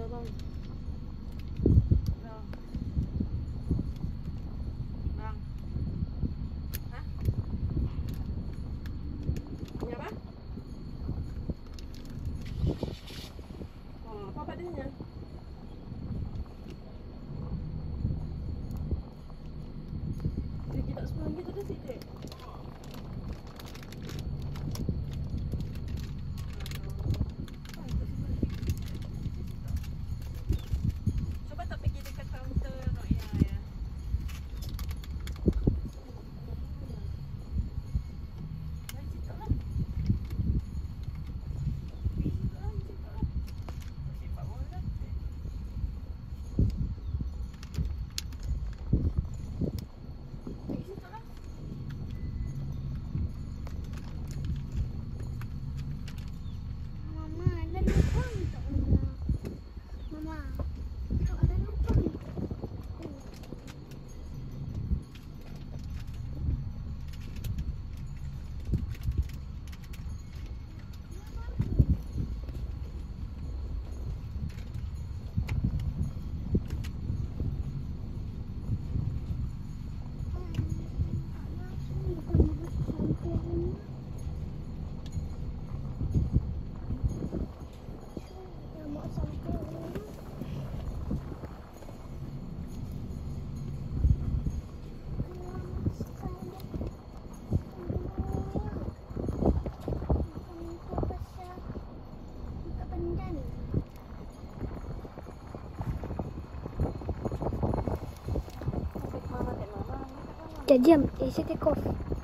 Dah bang. Dah. Bang. Hah? Punya apa? Oh, apa padanya? Dia kita sepuluh gitu dah sih, Dek. Coba tak pergi dekat kaunter nak ya. Dah situ lah. Situ lah, situ lah. Sepak bola. Pergi situ lah. Mama, ada lubang tak Mama? Mama, tu ada lubang. Jam, saya take off.